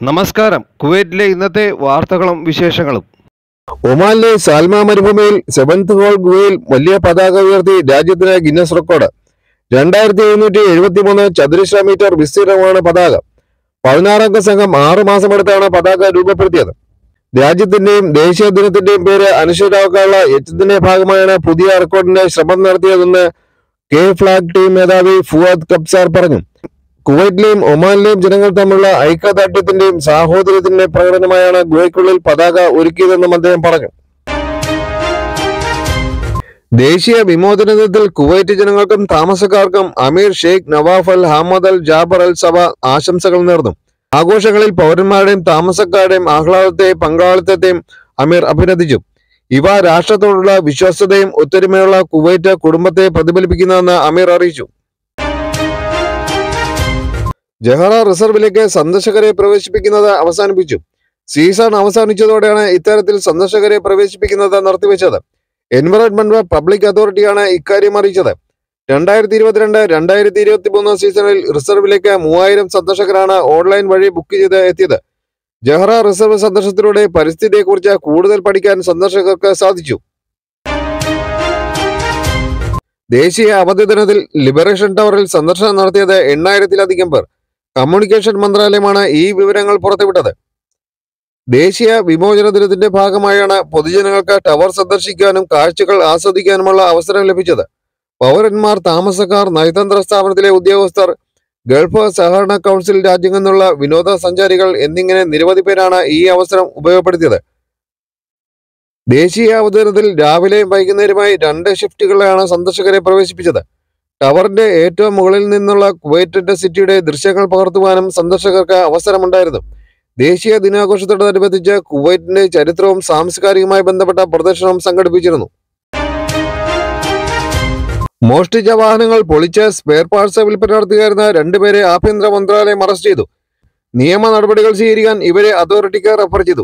നമസ്കാരം. കുവൈറ്റിലെ ഇന്നത്തെ വാർത്തകളും വിശേഷങ്ങളും. ഒമാനിലെ സാൽമ മരുഭൂമിയിൽ സെവൻത് ഹോൾ ഗുഹയിൽ വലിയ പതാക ഉയർത്തി രാജ്യത്തിന് ഗിന്നസ് റെക്കോർഡ്. 2773 ചതുരശ്ര മീറ്റർ വിസ്തീർണമാണ് പതാക. 16 സംഘം 6 മാസമെടുത്താണ് പതാക രൂപപ്പെടുത്തിയത്. രാജ്യത്തിന്റെയും ദേശീയ ദിനത്തിന്റെയും പേര് അനിശ്ചിതമാക്കാനുള്ള യജ്ഞത്തിന്റെ ഭാഗമായാണ് പുതിയ റെക്കോർഡിന്റെ ശ്രമം നടത്തിയതെന്ന് കെ ഫ്ലാഗ് ടീം മേധാവി ഫുവാദ് കബ്സാർ പറഞ്ഞു. കുവൈറ്റിലെയും ഒമാനിലെയും ജനങ്ങൾ തമ്മിലുള്ള ഐക്യദാർഢ്യത്തിന്റെയും സാഹോദര്യത്തിന്റെയും പ്രകടനമായാണ് ഗുഹയ്ക്കുള്ളിൽ പതാക ഒരുക്കിയതെന്നും അദ്ദേഹം പറഞ്ഞു. ദേശീയ വിമോചന ദിനത്തിൽ കുവൈറ്റ് ജനങ്ങൾക്കും താമസക്കാർക്കും അമീർ Sheikh Nawaf Al Hamad Al Jaber Al Sabah ആശംസകൾ നേർന്നു. ആഘോഷങ്ങളിൽ പൗരന്മാരുടെയും താമസക്കാരുടെയും ആഹ്ലാദത്തെയും പങ്കാളിത്തത്തെയും അമീർ അഭിനന്ദിച്ചു. ഇവ രാഷ്ട്രത്തോടുള്ള വിശ്വസ്തതയും ഒത്തൊരുമയുള്ള കുവൈറ്റ് കുടുംബത്തെ പ്രതിഫലിപ്പിക്കുന്നതെന്ന് അമീർ അറിയിച്ചു. ജഹറ റിസർവിലേക്ക് സന്ദർശകരെ പ്രവേശിപ്പിക്കുന്നത് അവസാനിപ്പിച്ചു. സീസൺ അവസാനിച്ചതോടെയാണ് ഇത്തരത്തിൽ സന്ദർശകരെ പ്രവേശിപ്പിക്കുന്നത് നിർത്തിവെച്ചത്. എൻവയോൺമെന്റ് പബ്ലിക് അതോറിറ്റിയാണ് ഇക്കാര്യം അറിയിച്ചത്. 2022-2023 സീസണിൽ റിസർവിലേക്ക് 3000 സന്ദർശകരാണ് ഓൺലൈൻ വഴി ബുക്ക് ചെയ്ത് എത്തിയത്. ജഹറ റിസർവ് സന്ദർശനത്തിലൂടെ പരിസ്ഥിതിയെക്കുറിച്ച് കൂടുതൽ പഠിക്കാൻ സന്ദർശകർക്ക് സാധിച്ചു. ദേശീയ അവധി ദിനത്തിൽ ലിബറേഷൻ ടവറിൽ സന്ദർശനം നടത്തിയത് 8000-ലധികം പേർ. കമ്മ്യൂണിക്കേഷൻ മന്ത്രാലയമാണ് ഈ വിവരങ്ങൾ പുറത്തുവിട്ടത്. ദേശീയ വിമോചന ദിനത്തിന്റെ ഭാഗമായാണ് പൊതുജനങ്ങൾക്ക് ടവർ സന്ദർശിക്കാനും കാഴ്ചകൾ ആസ്വദിക്കാനുമുള്ള അവസരം ലഭിച്ചത്. പൗരന്മാർ, താമസക്കാർ, നയതന്ത്ര സ്ഥാപനത്തിലെ ഉദ്യോഗസ്ഥർ, ഗൾഫ് സഹകരണ കൗൺസിൽ രാജ്യങ്ങളിൽ നിന്നുള്ള വിനോദസഞ്ചാരികൾ എന്നിങ്ങനെ നിരവധി പേരാണ് ഈ അവസരം ഉപയോഗപ്പെടുത്തിയത്. ദേശീയ അവധി ദിനത്തിൽ രാവിലെയും വൈകുന്നേരമായി 2 ഷിഫ്റ്റുകളിലാണ് സന്ദർശകരെ പ്രവേശിപ്പിച്ചത്. ടവറിന്റെ ഏറ്റവും മുകളിൽ നിന്നുള്ള കുവൈറ്റ് സിറ്റിയുടെ ദൃശ്യങ്ങൾ പകർത്തുവാനും സന്ദർശകർക്ക് അവസരമുണ്ടായിരുന്നു. ദേശീയ ദിനാഘോഷത്തോടനുബന്ധിച്ച് കുവൈറ്റിന്റെ ചരിത്രവും സാംസ്കാരികവുമായി ബന്ധപ്പെട്ട പ്രദർശനം സംഘടിപ്പിച്ചിരുന്നു. മോഷ്ടിച്ച വാഹനങ്ങൾ പൊളിച്ച് സ്പെയർ പാർട്സ് വിൽപ്പന നടത്തുകയായിരുന്ന 2 പേരെ ആഭ്യന്തര മന്ത്രാലയം അറസ്റ്റ് ചെയ്തു. നിയമ നടപടികൾ സ്വീകരിക്കാൻ ഇവരെ അതോറിറ്റിക്ക് റഫർ ചെയ്തു.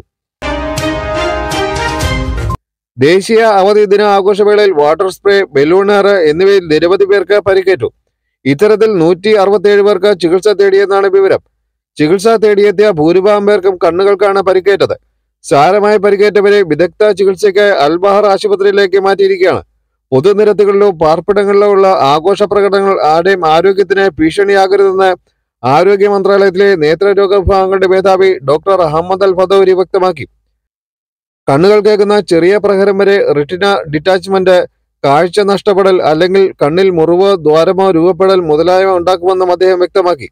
ദേശീയ അവധി ദിന ആഘോഷവേളയിൽ വാട്ടർ സ്പ്രേ, ബലൂണർ എന്നിവയിൽ നിരവധി പേർക്ക് പരിക്കേറ്റു. ഇത്തരത്തിൽ 167 പേർക്ക് ചികിത്സ തേടിയെന്നാണ് വിവരം. ചികിത്സ തേടിയെത്തിയ ഭൂരിഭാഗം പേർക്കും കണ്ണുകൾക്കാണ് പരിക്കേറ്റത്. സാരമായി പരിക്കേറ്റവരെ വിദഗ്ധ ചികിത്സയ്ക്കായി അൽബഹർ ആശുപത്രിയിലേക്ക് മാറ്റിയിരിക്കുകയാണ്. പൊതുനിരത്തുകളിലോ പാർപ്പിടങ്ങളിലോ ഉള്ള ആഘോഷ പ്രകടനങ്ങൾ ആരുടെയും ആരോഗ്യത്തിന് ഭീഷണിയാകരുതെന്ന് ആരോഗ്യ മന്ത്രാലയത്തിലെ നേത്രരോഗ വിഭാഗങ്ങളുടെ മേധാവി ഡോക്ടർ അഹമ്മദ് അൽ ഫദൌരി വ്യക്തമാക്കി. കണ്ണുകൾ കേൾക്കുന്ന ചെറിയ പ്രഹരം വരെ റെറ്റിന ഡിറ്റാച്ച്മെന്റ്, കാഴ്ച നഷ്ടപ്പെടൽ അല്ലെങ്കിൽ കണ്ണിൽ മുറിവ്, ദ്വാരമോ രൂപപ്പെടൽ മുതലായവ ഉണ്ടാക്കുമെന്നും അദ്ദേഹം വ്യക്തമാക്കി.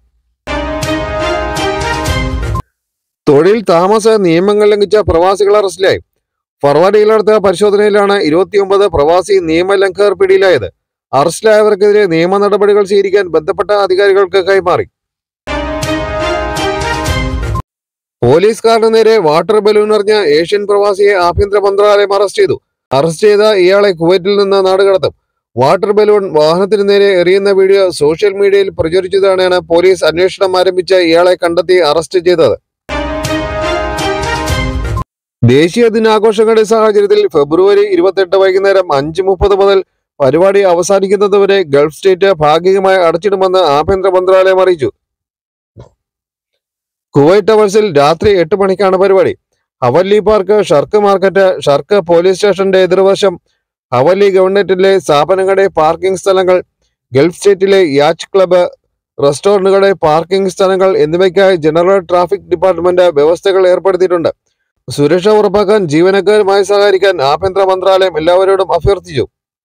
തൊഴിൽ താമസ നിയമങ്ങൾ ലംഘിച്ച പ്രവാസികൾ അറസ്റ്റിലായി. ഫർവാഡിയിൽ നടത്തിയ പരിശോധനയിലാണ് 29 പ്രവാസി നിയമലംഘകർ പിടിയിലായത്. അറസ്റ്റിലായവർക്കെതിരെ നിയമ നടപടികൾ സ്വീകരിക്കാൻ ബന്ധപ്പെട്ട അധികാരികൾക്ക് കൈമാറി. പോലീസ് കാറിന് നേരെ വാട്ടർ ബലൂൺ എറിഞ്ഞ ഏഷ്യൻ പ്രവാസിയെ ആഭ്യന്തര മന്ത്രാലയം അറസ്റ്റ് ചെയ്തു. അറസ്റ്റ് ചെയ്ത ഇയാളെ കുവൈറ്റിൽ നിന്ന് നാടുകടത്തും. വാട്ടർ ബലൂൺ വാഹനത്തിന് നേരെ എറിയുന്ന വീഡിയോ സോഷ്യൽ മീഡിയയിൽ പ്രചരിച്ചതോടെയാണ് പോലീസ് അന്വേഷണം ആരംഭിച്ച് ഇയാളെ കണ്ടെത്തി അറസ്റ്റ് ചെയ്തത്. ദേശീയ ദിനാഘോഷങ്ങളുടെ സാഹചര്യത്തിൽ ഫെബ്രുവരി 28 വൈകുന്നേരം 5:30 മുതൽ പരിപാടി അവസാനിക്കുന്നതുവരെ ഗൾഫ് സ്റ്റേറ്റ് ഭാഗികമായി അടച്ചിടുമെന്ന് ആഭ്യന്തര മന്ത്രാലയം അറിയിച്ചു. കുവൈറ്റ് ടവേഴ്സിൽ രാത്രി 8 മണിക്കാണ് പരിപാടി. Hawally park, Sharq market, Sharq police സ്റ്റേഷന്റെ എതിർവശം, ഹവല്ലി ഗവൺമെന്റിലെ സ്ഥാപനങ്ങളുടെ പാർക്കിംഗ് സ്ഥലങ്ങൾ, ഗൾഫ് സ്റ്റേറ്റിലെ യാച്ച് ക്ലബ്ബ്, റെസ്റ്റോറന്റുകളുടെ പാർക്കിംഗ് സ്ഥലങ്ങൾ എന്നിവയ്ക്കായി ജനറൽ ട്രാഫിക് ഡിപ്പാർട്ട്മെന്റ് വ്യവസ്ഥകൾ ഏർപ്പെടുത്തിയിട്ടുണ്ട്. സുരക്ഷ ഉറപ്പാക്കാൻ ജീവനക്കാരുമായി സഹകരിക്കാൻ ആഭ്യന്തര മന്ത്രാലയം എല്ലാവരോടും അഭ്യർത്ഥിച്ചു.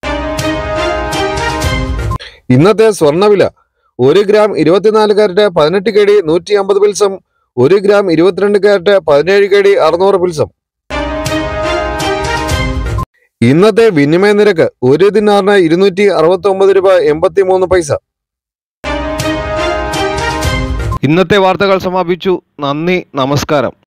ഇന്നത്തെ സ്വർണ്ണവില: 1 ഗ്രാം 24 കാരറ്റ് 18 KD 150 പിൽസം, 1 ഗ്രാം 22 കാരറ്റ് 17 KD 600 പിൽസം. ഇന്നത്തെ വിനിമയ നിരക്ക് 1 ദിനാറിന് 269 രൂപ 83 പൈസ. ഇന്നത്തെ വാർത്തകൾ സമാപിച്ചു. നന്ദി, നമസ്കാരം.